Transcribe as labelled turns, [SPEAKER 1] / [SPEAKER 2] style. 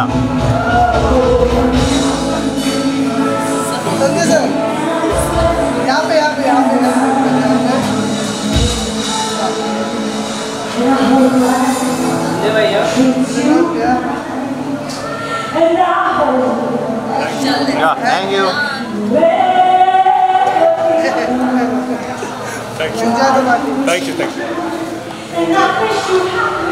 [SPEAKER 1] Yeah.
[SPEAKER 2] Sanjay sir यहाँ पे
[SPEAKER 3] संजय भैया
[SPEAKER 1] Yeah, thank you.
[SPEAKER 4] Thank you.
[SPEAKER 2] Enjoy the party.
[SPEAKER 4] Thank you.